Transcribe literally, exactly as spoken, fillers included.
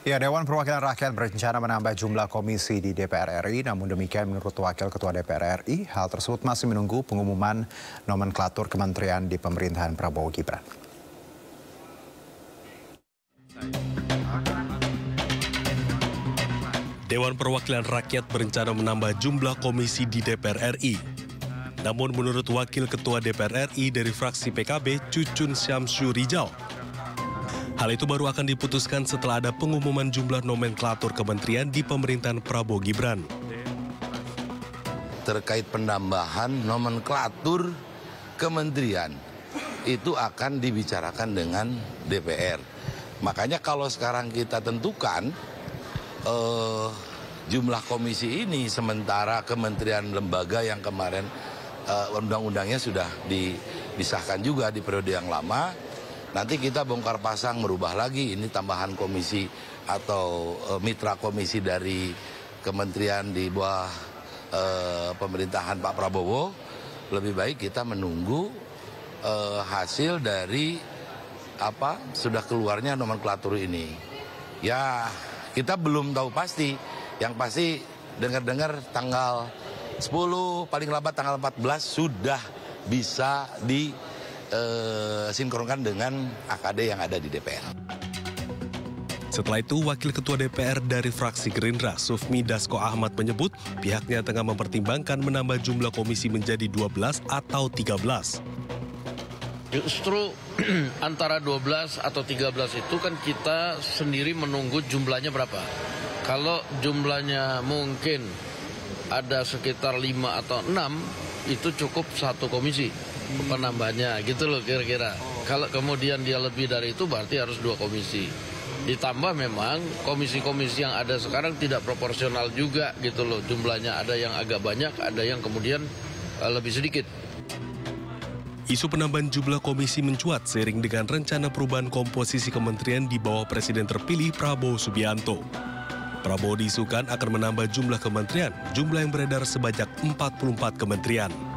Ya, Dewan Perwakilan Rakyat berencana menambah jumlah komisi di D P R R I. Namun demikian menurut Wakil Ketua D P R R I, hal tersebut masih menunggu pengumuman nomenklatur kementerian di pemerintahan Prabowo Gibran. Dewan Perwakilan Rakyat berencana menambah jumlah komisi di D P R R I. Namun menurut Wakil Ketua D P R R I dari fraksi P K B, Cucun Syamsu Rijal, hal itu baru akan diputuskan setelah ada pengumuman jumlah nomenklatur kementerian di pemerintahan Prabowo Gibran. Terkait penambahan nomenklatur kementerian, itu akan dibicarakan dengan D P R. Makanya kalau sekarang kita tentukan eh, jumlah komisi ini, sementara kementerian lembaga yang kemarin eh, undang-undangnya sudah disahkan juga di periode yang lama, nanti kita bongkar pasang merubah lagi ini tambahan komisi atau e, mitra komisi dari kementerian di bawah e, pemerintahan Pak Prabowo. Lebih baik kita menunggu e, hasil dari apa sudah keluarnya nomenklatur ini. Ya, kita belum tahu pasti. Yang pasti dengar-dengar tanggal sepuluh, paling lambat tanggal empat belas sudah bisa di Uh, sinkronkan dengan A K D yang ada di D P R. Setelah itu, Wakil Ketua D P R dari fraksi Gerindra, Sufmi Dasko Ahmad menyebut pihaknya tengah mempertimbangkan menambah jumlah komisi menjadi dua belas atau tiga belas. Justru antara dua belas atau tiga belas itu kan kita sendiri menunggu jumlahnya berapa. Kalau jumlahnya mungkin ada sekitar lima atau enam, itu cukup satu komisi penambahnya gitu loh kira-kira. Kalau kemudian dia lebih dari itu berarti harus dua komisi. Ditambah memang komisi-komisi yang ada sekarang tidak proporsional juga gitu loh. Jumlahnya ada yang agak banyak, ada yang kemudian uh, lebih sedikit. Isu penambahan jumlah komisi mencuat seiring dengan rencana perubahan komposisi kementerian di bawah Presiden terpilih Prabowo Subianto. Prabowo diisukan akan menambah jumlah kementerian, jumlah yang beredar sebanyak empat puluh empat kementerian.